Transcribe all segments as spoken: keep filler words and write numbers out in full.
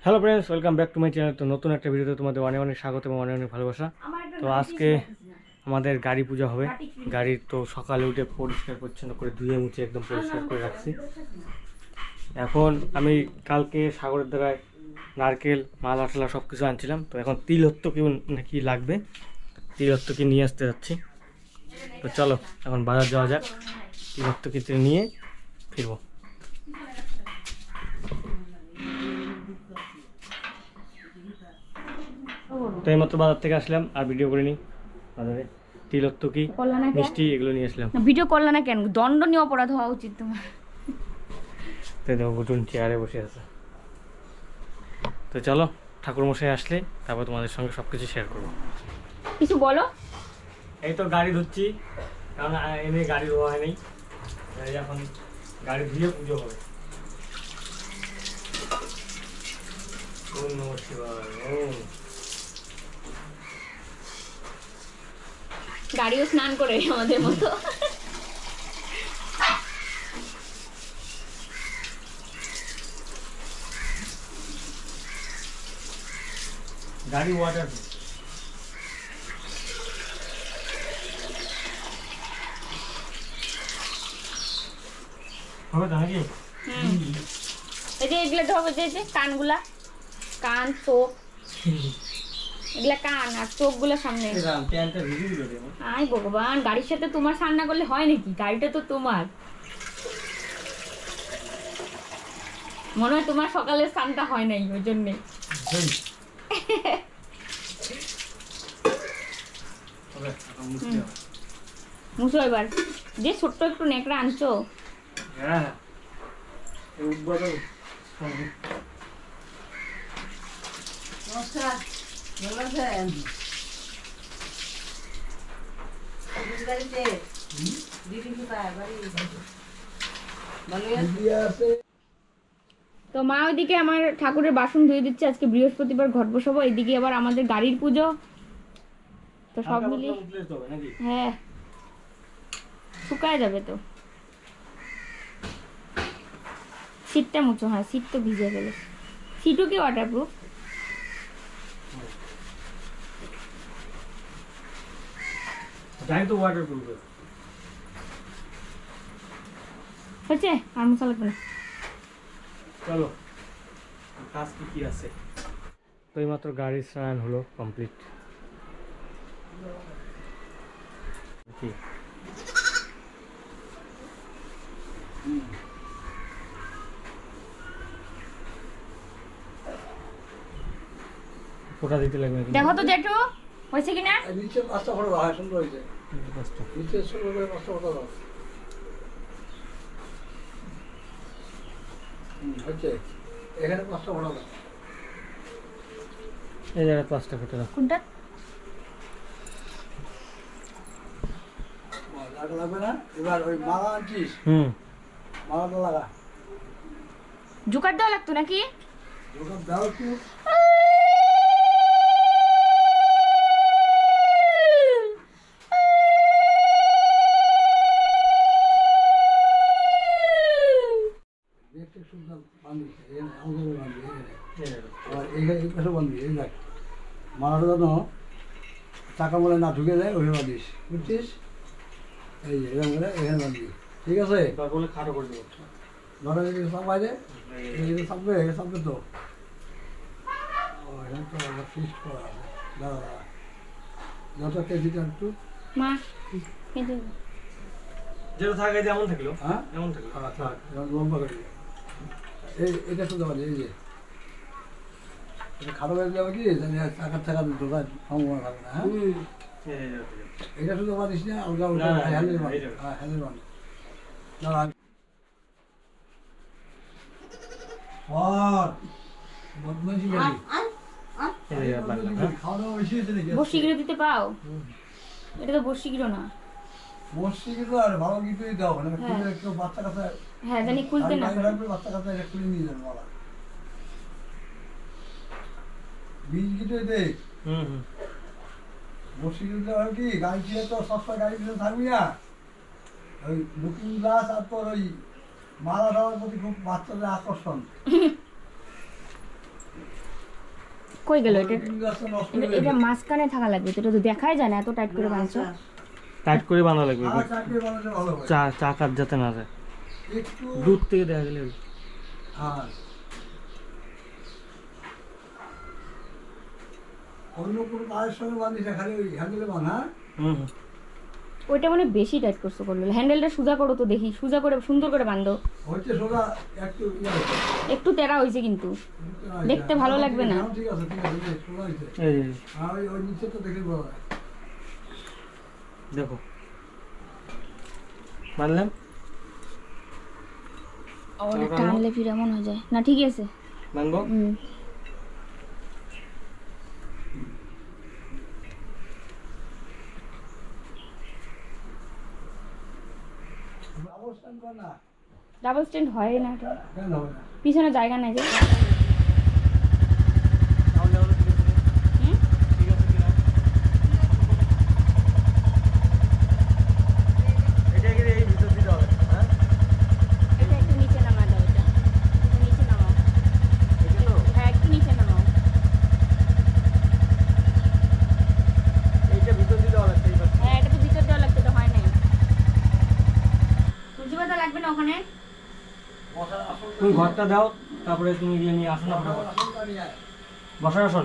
Hello friends, welcome back to my channel. তো নতুন একটা ভিডিওতে তোমাদের অনেক অনেক স্বাগত এবং অনেক অনেক ভালোবাসা। তো আজকে আমাদের গাড়ি পূজা হবে। গাড়ির তো সকালে উঠে পরিষ্কার পরিচ্ছন্ন করে ধুয়ে মুছে একদম পরিষ্কার করে রাখছি। এখন আমি কালকে সাগরের দ্বারায় নারকেল মাল আটলা সব কিছু আনছিলাম। তো এখন তিলহত্ত কি নাকি লাগবে, তিলহত্ত কি নিয়ে আসতে যাচ্ছি। তো চলো এখন বাজার যাওয়া যাক, তিলহত্ত কি নিয়ে ফিরবো। তো এইমাত্র বাজার থেকে আসলাম, আর ভিডিও করিনি। বাজারে তিলহত্ত কি মিষ্টি এগুলো নিয়ে আসলাম। ভিডিও করলে না কেন? দণ্ডনীয় অপরাধ হওয়া উচিত তোমার। তো দেখো গুটুন চেয়ারে বসে আছে। তো চলো ঠাকুর মশাই আসলে তারপর তোমাদের সঙ্গে সব কিছু শেয়ার করবো। কিছু বলো। এই তো গাড়ি ধুচ্ছি, কারণ এনে গাড়ি ধোয়া হয় নাই, এখন গাড়ি ধুয়ে পুজো হবে। ওম নমঃ শিবায়। ওম গাড়িও স্নান করে আমাদের মতো। গাড়ি ওয়াটার হবে তো নাকি? এই যে এগুলো ধরবে, যে যে কানগুলা, কান চোখ, এগুলা কান আর চোখ গুলা সামনে। আয় ভগবান, গাড়ির সাথে তোমার সান্না করলে হয় নাকি? গাড়িটা তো তোমার। মনে হয় তোমার সকালের স্নানটা হয় নাই, ওই জন্যে। মুছো এবার, যে ছোট্ট একটু নেকড়া আনছো। হ্যাঁ উদ্বোধন। নমস্কার, ভালো আছেন? তো মা ওইদিকে আমার ঠাকুরের বাসন ধুয়ে দিচ্ছে, আজকে বৃহস্পতিবার ঘট বসাবো। এইদিকে আবার আমাদের গাড়ির পুজো, তো সব মিলিয়ে হ্যাঁ শুকায় যাবে। তো সিটটা মুছো। হ্যাঁ সিট তো ভিজে গেলে, সিটও কি ওয়াটারপ্রুফ? গাড়ি তো ওয়াটারপ্রুফ হয়েছে, আর মশা লাগবে না। চলো কাজ কি কি আছে। তো এইমাত্র গাড়ির স্নান হলো কমপ্লিট। কি ফোটা দিতে লাগবে। দেখো তো জেঠু হয়েছে কিনা। নিচে পাঁচটা ফটো হয়, সুন্দর হয়েছে। নিচে সুন্দর করে পাঁচটা ফটো দাও। হচ্ছে এখানে পাঁচটা ফটো দাও। এই জায়গায় পাঁচটা ফটো দাও। কোনটা লাগা লাগবে না। এবার ওই মালা আনছিস, হুম মালাটা লাগা। জোকার দেওয়া লাগতো নাকি? ওটা দাও একটু। দেখতে সুন্দর বান্ধি, আমাদের বান্ধি আর এইখানে এই পাশে বান্ধি। এই দেখ মালাটা যেন চাকা বলে না ঢুকে যায়, ওইভাবে বাঁধিস, বুঝছিস? এই যে এরকম করে এখানে বান্ধি, ঠিক আছে? বলে খাটো করে দেবো। ধরো যদি চাপাই দে, এটা চাপবে, এটা চাপবে তো। ও এখানে তো আবার ফিক্সড করা আছে। দাঁড়া দাঁড়া, যত কেজিটা একটু। মা কিন্তু যেটা থাকে যেমন থাকলো, হ্যাঁ এমন থাকলো। হ্যাঁ থাক, এবার লম্বা করে দিই। এই এটা শুধু পারি, এই যে এটা খাটো করে যাবে কি, চাকার চাকা ঢোকার সম্ভাবনা থাকবে না। হ্যাঁ এটা শুধু পারিস না, আলগা আলগা হ্যান্ডেল বান। হ্যাঁ হ্যান্ডেল বান। দাঁড়া বদমাইশি করি, খাওয়া দাওয়া বেশি হয়েছে নাকি? বসিগিরো দিতে পাও? এটা তো বসিগিরো না। বসছি কিন্তু আর ভালো কিছুই দাও মানে খুলে একটু বাচ্চা কাছে। হ্যাঁ জানি খুলতে না পারে। বাচ্চা কাছে এটা খুলে নিয়ে যাবে মালা। বীজ কিছুই দে। হুম হুম বসছি কিন্তু আর কি গাড়ি ছিল তো সবসময় গাড়ি পিছনে থাকবি না। ওই লুকিং গ্লাস আর তোর ওই মালা দেওয়ার প্রতি খুব বাচ্চাদের আকর্ষণ। কই গেল এটা? তিন গাছটা নষ্ট এটা- এটা মাঝখানে থাকা লাগবে তো, এটা তো দেখাই যায় না এত টাইট করে বাঁধছো। টাইট করে বাঁধা লাগবে আর চাকরি বানাতে ভালো হয় চা চাকার যাতে না যায়, একটু দূর থেকে দেখা গেলে আর অন্য কোনো কাজের সঙ্গে বাঁধিস না, খালি ওই হ্যান্ডেলে বাঁধা। হুম হুম। ওইটা মানে বেশি টাইট করছো করলো, হ্যান্ডেলটা সোজা করো তো দেখি, সোজা করে সুন্দর করে বাঁধো। হচ্ছে সোজা একটু ইয়ে হচ্ছে। একটু তেরা হয়েছে কিন্তু দেখতে ভালো লাগবে না। ঠিক আছে ঠিক আছে এই সোজা হয়েছে। এই যে আর ওই ওই নিচে তো দেখে বলা যায়। দেখো বাঁধলাম। টানলে ফির এমন হয়ে যায় না, ঠিক আছে। বাঁধবো। হুম অবস্থান কর না ডাবল স্ট্যান্ড হয় না এটা, কেন হবে না? পিছনে জায়গা নাই যে। তাহলে আবার ঠিক আছে। হুম? ঠিক আছে কিনা? এটা কি এই ভিতর দিতে হবে? হ্যাঁ এটা একটু নিচে নামা দাও, এটা এটা নিচে নামাও। এটা তো হ্যাঁ একটু নিচে নামাও। এইটা ভিতর দিতে হবে এই পাশে। হ্যাঁ এটা তো ভিতর দেওয়া লাগছে, তো হয় নাই। তুলসী পাতা লাগবে না ওখানে? বসার আসন তুমি ঘরটা দাও, তারপরে তুমি গিয়ে নিয়ে আসো না ফটাফট। আসনটা নিয়ে আয়। বসার আসন,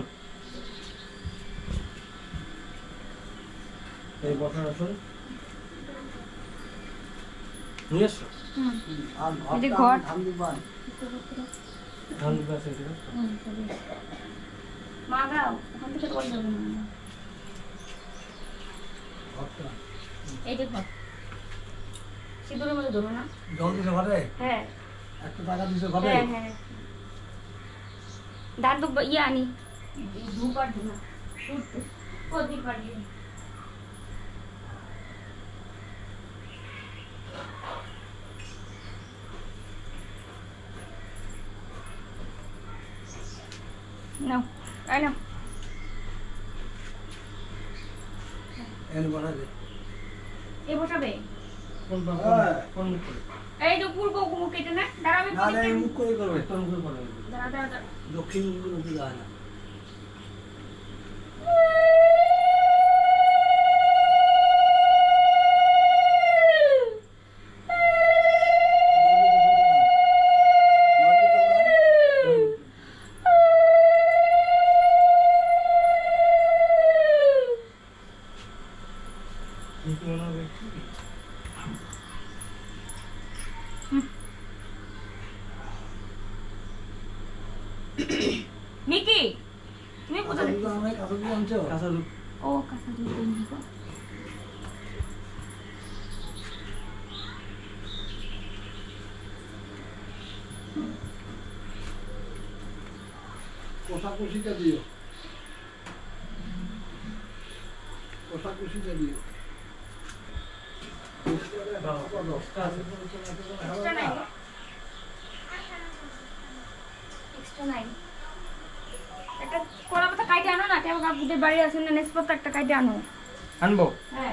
এই বসার আসন নিয়ে এসো। হুম আর এই যে ঘরটা ঘর। ধান দিবান। ধান দিতে আছে এটা। হুম, চলে এসো। মা দাও ওখান থেকে তোলা যাবে না। ঘরটা এই যে ঘর, সিঁদুরের মধ্যে ধরো না। জল দিছে ঘরে, হ্যাঁ একটা টাকা দিছে ঘরে। হ্যাঁ হ্যাঁ দাঁত দুব্বা ইয়ে আনি, দুবার দিনা প্রদীপ পাড়ি। নাও আই নাও। এনে বসা দে। এ বসাবে কোন কোন হ্যাঁ। কোন মুখ করে? এই যে পূর্ব মুখ কেটে না, দাঁড়া আমি না না এই প্রদীপটা- মুখ করে করবে। কোন মুখ করে? দাঁড়া দাঁড়া দাঁড়া। দক্ষিণ মুখগুলো কি যায় না। নিকি তুমি কোথা থেকে? কাঁচা দুধ আনছো? কাঁচা দুধ। ও কাঁচা দুধ দিয়ে নিবো। কষা কুশিটা দিও। কষা কুশিটা দিও। এক্সট্রা নাই এক্সট্রা নাই একটা কলা পাতা কাইটে আনো না, কেমন কাকুদের বাড়ি আছে না, নেসপাতা একটা কাইটে আনো। আনবো? হ্যাঁ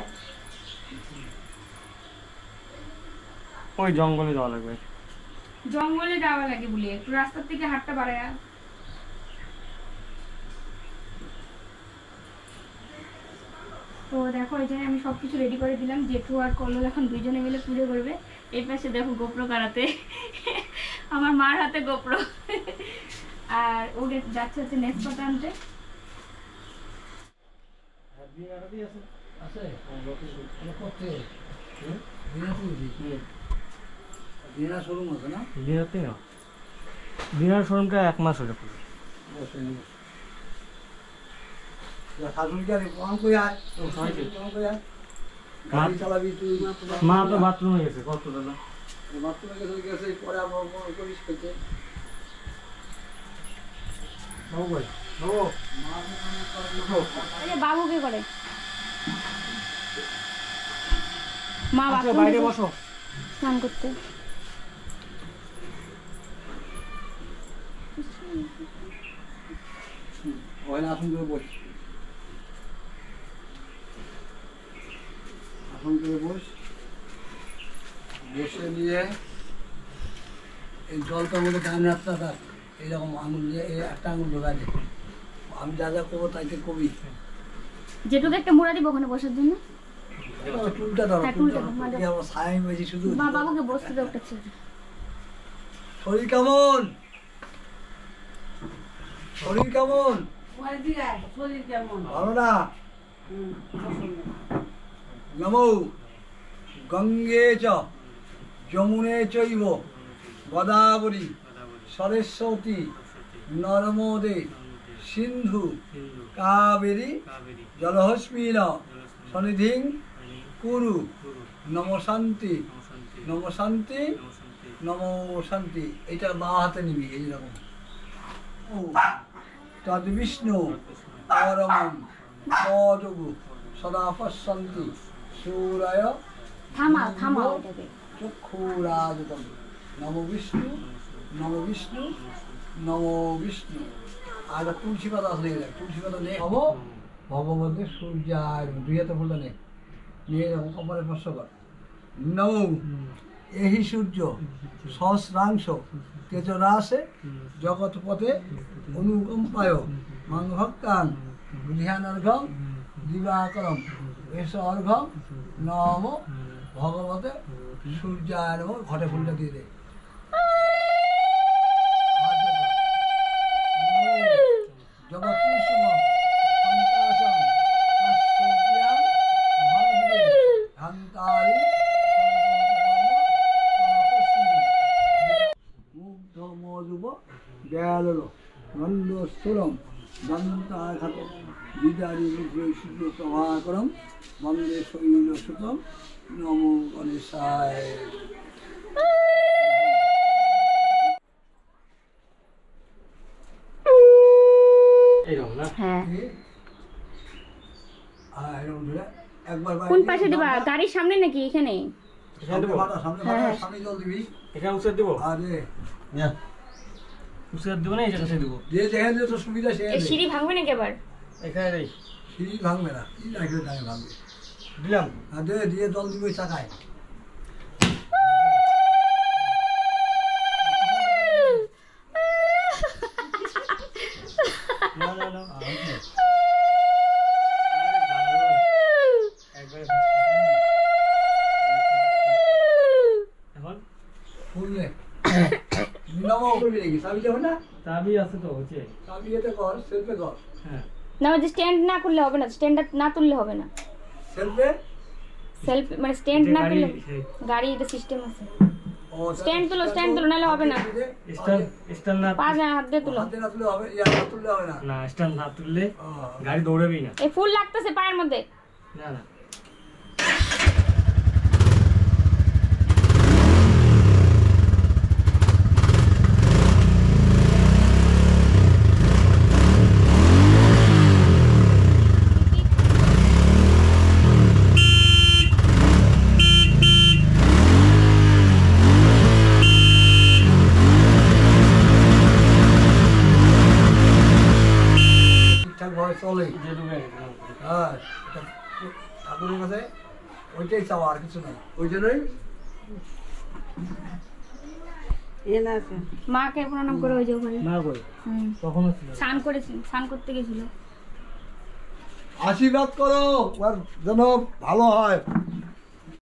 ওই জঙ্গলে যাওয়া লাগবে। জঙ্গলে যাওয়া লাগে বলি, একটু রাস্তার থেকে হাতটা বাড়ায়া। তো দেখো এই যে আমি সবকিছু রেডি করে দিলাম, জেঠু আর কল্লোল এখন দুইজনে মিলে পুজো করবে। এই পাশে দেখো গোপ্রো কারাতে, আমার মার হাতে গোপ্রো, আর ও গে- যাচ্ছে হচ্ছে নেসপাতা আনতে। আছে? তাহলে করতে। হুম? দিনা তুলছি। দিনা শোরুম আছে না? দিনাতে না, দিনার শোরুমটা এক মাস হলে পুরো। বসে নি, বসে। যা শাশুড়ি গাড়ি প্রণাম করে আয়। ও, সবাইকে। প্রণাম করে আয়। গাড়ি চালাবি তুই। মা তো বাথরুমে গেছে কত দাদা। বাথরুমে গেছে গেছে পরে আবার মনে করিস পেতে। বাবু ভাই বাবু, এই যে বাবু কি করে? মা আচ্ছা, বাথরুম বাইরে গেছে বসো। স্নান করতে। ওখানে আসন করে বস। আসন করে বস। বসে নিয়ে এই জলটার মধ্যে ডান হাতটা রাখ। এইরকম আঙুল দিয়ে এই একটা আঙুল ঢোকা দে। আমি যা যা করবো তাইতে কবি যেটুকু একটা মোড়া দিব ওখানে বসার জন্য। টুলটা ধরো, হ্যাঁ, টুলটা টুলটা ধরো। ধরো। কি আমার ছায়া মেজি শুধু বা বাবাকে বসতে দাও একটা ছেড়ে। শরীর কেমন? শরীর কেমন? ভালো না? নমো গঙ্গে চ যমুনে চৈব গোদাবরী সরস্বতী নর্মদে সিন্ধু কাবেরী জলহস্মিন সন্নিধিং কুরু নম শান্তি নম শান্তি নম শান্তি। এটা বা হাতে নিবি এইরকম। ও তদ বিষ্ণু পরমং পদগু সদা পশ্যন্তি সূরায় থামাও থামাও এটাকে। চক্ষুরাজতম নম বিষ্ণু নম বিষ্ণু নম বিষ্ণু। আর তুলসী পাতা আসলে তুলসী পাতা নেই হব ভগবতী সূর্যায় দুই হাতে ফুলটা নেই নিয়ে যাবো কপালে স্পর্শ কর। নম এহি সূর্য সহস্রাংশ তেজরাসে জগৎপথে অনুকম্পায় মাংভক্তাং গৃহানর্ঘম দিবাকরম এস অর্ঘম নম ভগবতে সূর্যায় নম। ঘটে ফুলটা দিয়ে দে। জগৎপুষ্পম সন্তাসম কাশ্যপিয়াং মহাদেব ধান্তারি মুগ্ধ মধুব দয়াল নন্দস্থূলম দন্তাঘাত বিদারি শুদ্ধ প্রভাকরম বন্দে শৈল সুতম নমো গণেশায়। এইরকম না? হ্যাঁ। আর এরকম ধরে একবার কোন পাশে দিবা? গাড়ির সামনে নাকি এখানে? এখানে দেবো? সামনে হ্যাঁ। সামনে জল দিবি। এখানে উৎসার দেবো? আরে উৎসার দেবো না এই জায়গায় দেবো? যে যেখানে যে তোর সুবিধা সে এই সিঁড়ি ভাঙবে নাকি আবার? এখানে দেই। সিঁড়ি ভাঙবে না, কি রাখবে তাই ভাঙবে। দিলাম। আর দে দিয়ে জল দিবি ওই চাকায়। না না না। আর হচ্ছে। একবারে এখন ফুল নে। নিলামও করবি নাকি? চাবি যাবে না? চাবি আছে তো হচ্ছে। চাবি এতে কর, সেলফে কর। হ্যাঁ। না ওই যে স্ট্যান্ড না করলে হবে না, স্ট্যান্ড না তুললে হবে না। সেলফে? সেলফ মানে স্ট্যান্ড না করলে সেই- গাড়ি এটা সিস্টেম আছে। ও, স্ট্যান্ড তুলো, স্ট্যান্ড তুলো, নাহলে হবে না। স্ট্যান্ড স্ট্যান্ড না পা যা হাত দিয়ে তুলো। হাতে না তুলে হবে, ইয়া হাত তুললে হবে না। না স্ট্যান্ড না তুললে ও, গাড়ি দৌড়াবেই না। এই ফুল লাগতেছে পায়ের মধ্যে। না না। ঠিকঠাক ভাবে চলে। যেটুকু আছে, হ্যাঁ, এটা ঠাকুরের কাছে ওইটাই চাওয়া, আর কিছু নাই। ওই জন্যই মাকে প্রণাম করে ওই যে ওখানে। না করে হুম। তখনও ছিল। স্নান করেছিল, স্নান করতে গেছিল। আশীর্বাদ করো, ওর যেন ভালো হয়।